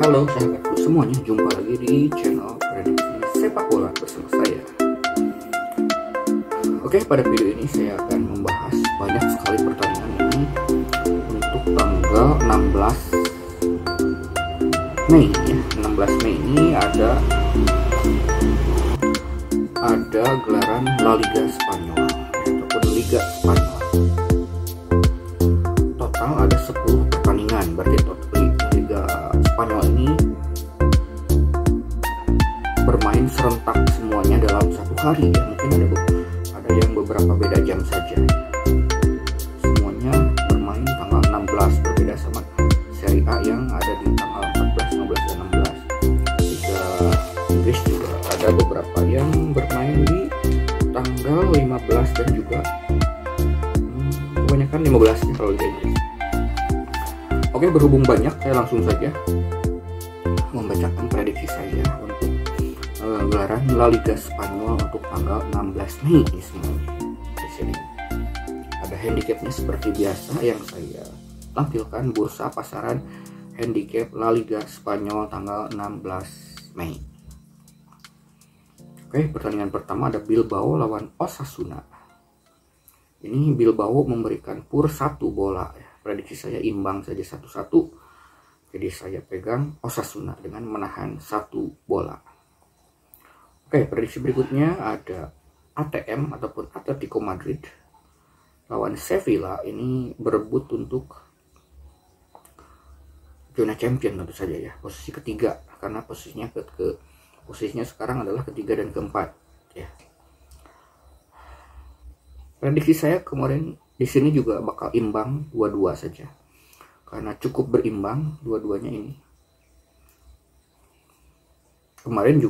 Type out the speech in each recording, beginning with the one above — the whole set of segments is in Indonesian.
Halo sahabatku semuanya, jumpa lagi di channel prediksi sepak bola bersama saya. Oke, pada video ini saya akan membahas banyak sekali pertandingan ini untuk tanggal 16 Mei ya. 16 Mei ini ada gelaran La Liga Spanyol ataupun Liga Spanyol. Total ada 10 pertandingan, berarti Liga Spanyol ini bermain serentak semuanya dalam satu hari ya. Mungkin ada yang beberapa beda jam saja. Semuanya bermain tanggal 16, berbeda sama Serie A yang ada di tanggal 14, 15 dan 16. Liga Inggris juga ada beberapa yang bermain di tanggal 15 dan juga kebanyakan 15 nya kalau Liga Inggris. Oke, berhubung banyak, saya langsung saja membacakan prediksi saya untuk gelaran La Liga Spanyol untuk tanggal 16 Mei ini semuanya. Di sini ada handicapnya seperti biasa yang saya tampilkan, bursa pasaran handicap La Liga Spanyol tanggal 16 Mei. Oke, pertandingan pertama ada Bilbao lawan Osasuna. Ini Bilbao memberikan pur 1 bola ya. Prediksi saya imbang saja 1-1. Jadi saya pegang Osasuna dengan menahan 1 bola. Oke, prediksi berikutnya ada ATM ataupun Atletico Madrid lawan Sevilla. Ini berebut untuk zona champion tentu saja ya, posisi ketiga, karena posisinya sekarang adalah ketiga dan keempat ya. Prediksi saya kemarin di sini juga bakal imbang 2-2 saja, karena cukup berimbang dua-duanya ini. Kemarin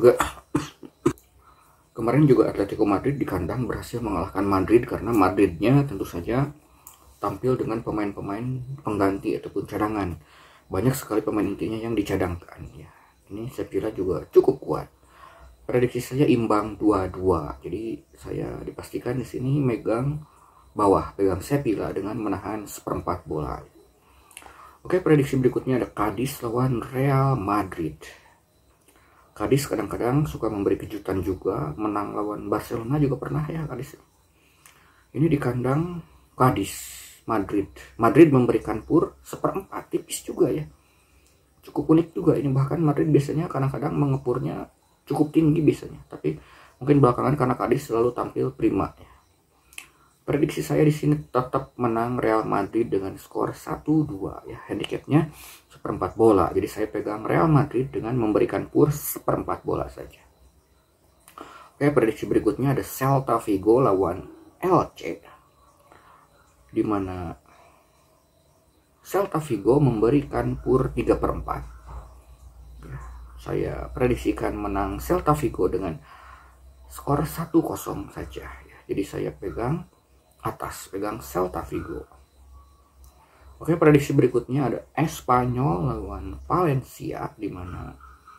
juga Atletico Madrid di kandang berhasil mengalahkan Madrid, karena Madridnya tentu saja tampil dengan pemain-pemain pengganti ataupun cadangan. Banyak sekali pemain intinya yang dicadangkan ya. Ini saya kira juga cukup kuat. Prediksi saya imbang 2-2. Jadi saya dipastikan di sini pegang Sevilla dengan menahan 1/4 bola. Oke, prediksi berikutnya ada Cadiz lawan Real Madrid. Cadiz kadang-kadang suka memberi kejutan juga, menang lawan Barcelona juga pernah ya Cadiz. Ini di kandang Cadiz, Madrid memberikan pur 1/4, tipis juga ya. Cukup unik juga ini, bahkan Madrid biasanya kadang-kadang mengepurnya cukup tinggi biasanya, tapi mungkin belakangan karena Cadiz selalu tampil prima ya. Prediksi saya di sini tetap menang Real Madrid dengan skor 1-2 ya. Handicapnya 1/4 bola. Jadi saya pegang Real Madrid dengan memberikan pur 1/4 bola saja. Oke, prediksi berikutnya ada Celta Vigo lawan Elche, di mana Celta Vigo memberikan pur 3/4. Ya, saya prediksikan menang Celta Vigo dengan skor 1-0 saja ya. Jadi saya pegang Celta Vigo. Oke, prediksi berikutnya ada Espanyol lawan Valencia, di mana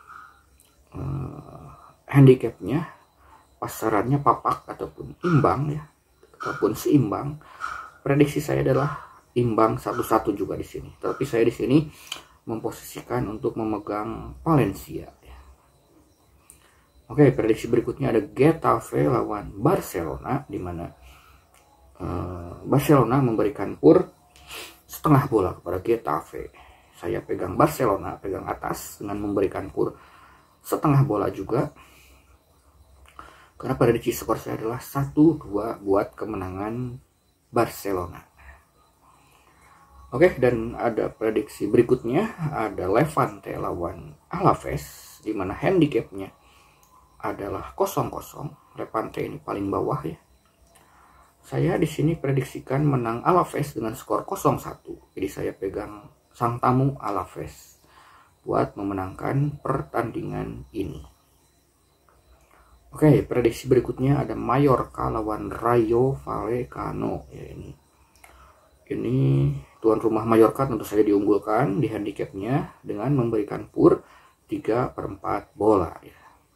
handicapnya pasarannya papak ataupun imbang ya, ataupun seimbang. Prediksi saya adalah imbang 1-1 juga di sini. Tapi saya di sini memposisikan untuk memegang Valencia ya. Oke, prediksi berikutnya ada Getafe lawan Barcelona, di mana Barcelona memberikan pur 1/2 bola kepada Getafe. Saya pegang Barcelona, pegang atas dengan memberikan pur 1/2 bola juga, karena prediksi skor saya adalah 1-2 buat kemenangan Barcelona. Oke, dan ada prediksi berikutnya ada Levante lawan Alaves, di mana handicapnya adalah 0-0. Levante ini paling bawah ya. Saya di sini prediksikan menang Alaves dengan skor 0-1. Jadi saya pegang sang tamu Alaves buat memenangkan pertandingan ini. Oke, prediksi berikutnya ada Mallorca lawan Rayo Vallecano ya. Ini tuan rumah Mallorca tentu saja diunggulkan di handicapnya dengan memberikan pur 3/4 bola ya.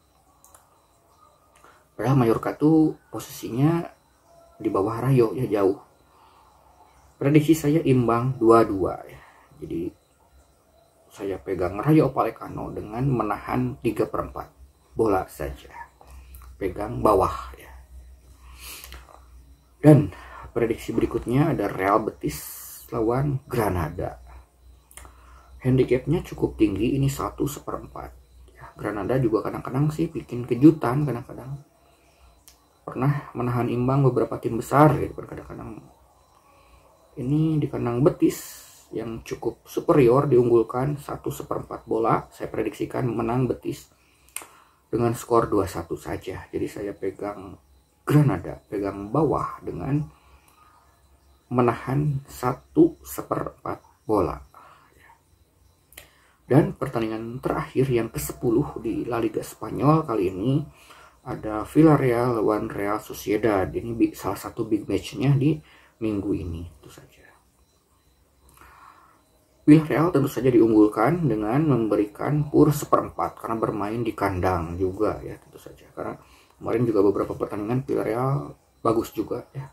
Padahal Mallorca tuh posisinya di bawah Rayo ya, jauh. Prediksi saya imbang 2-2 ya. Jadi saya pegang Rayo Vallecano dengan menahan 3/4 bola saja, pegang bawah ya. Dan prediksi berikutnya ada Real Betis lawan Granada. Handicapnya cukup tinggi, ini 1/4 ya. Granada juga kadang-kadang sih bikin kejutan, kadang-kadang pernah menahan imbang beberapa tim besar gitu. Kadang-kadang ini di kandang Betis yang cukup superior, diunggulkan 1/4 bola. Saya prediksikan menang Betis dengan skor 2-1 saja. Jadi saya pegang Granada, pegang bawah dengan menahan 1/4 bola. Dan pertandingan terakhir yang ke-10 di La Liga Spanyol kali ini ada Villarreal lawan Real Sociedad. Ini salah satu big match-nya di minggu ini, itu saja. Villarreal tentu saja diunggulkan dengan memberikan PUR 1/4 karena bermain di kandang juga ya, tentu saja. Karena kemarin juga beberapa pertandingan Villarreal bagus juga ya.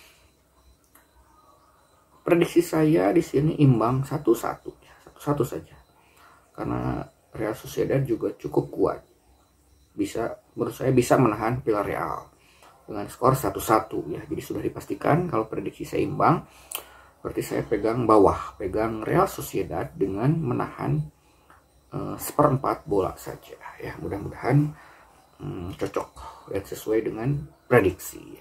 Prediksi saya di sini imbang 1-1 ya, 1-1 saja. Karena Real Sociedad juga cukup kuat. Menurut saya bisa menahan Villarreal dengan skor 1-1 ya. Jadi sudah dipastikan kalau prediksi saya imbang, berarti saya pegang bawah, pegang Real Sociedad dengan menahan 1/4 bola saja ya. Mudah-mudahan cocok dan sesuai dengan prediksi.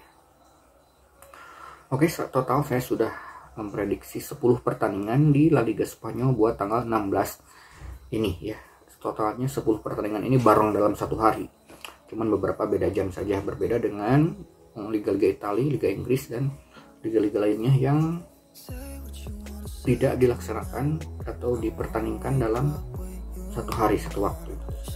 Oke, total saya sudah memprediksi 10 pertandingan di La Liga Spanyol buat tanggal 16 ini ya. Totalnya 10 pertandingan ini bareng dalam satu hari. Cuman beberapa beda jam saja, berbeda dengan liga-liga Italia, Liga Inggris, dan liga-liga lainnya yang tidak dilaksanakan atau dipertandingkan dalam satu hari, satu waktu.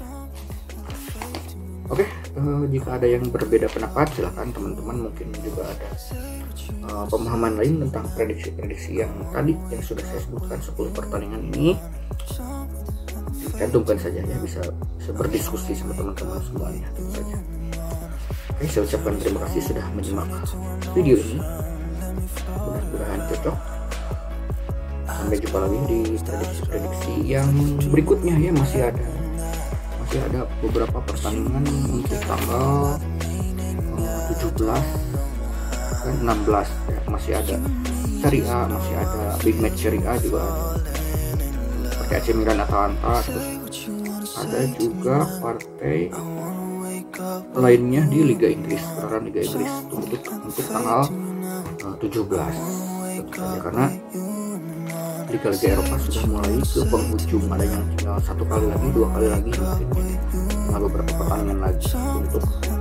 Oke, jika ada yang berbeda pendapat silahkan teman-teman, mungkin juga ada pemahaman lain tentang prediksi-prediksi yang tadi yang sudah saya sebutkan 10 pertandingan ini, cantumkan saja ya, bisa berdiskusi sama teman-teman semuanya tentu saja. Oke, saya ucapkan terima kasih sudah menyimak video ini, mudah-mudahan cocok. Sampai jumpa lagi di prediksi-prediksi yang berikutnya ya. Masih ada beberapa pertandingan untuk tanggal 17 dan 16 ya. Masih ada Serie A, masih ada big match Serie A juga ada, seperti AC Milan Atalanta. Terus ada juga partai lainnya di Liga Inggris, gelaran Liga Inggris untuk tanggal 17 tentu saja, karena Liga-Liga Eropa sudah mulai ke penghujung. Ada yang tinggal 1 kali lagi, 2 kali lagi mungkin, tinggal beberapa pertandingan lagi untuk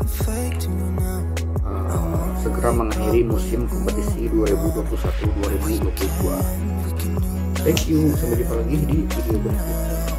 segera mengakhiri musim kompetisi 2021-2022. Thank you, sampai jumpa lagi di video berikutnya.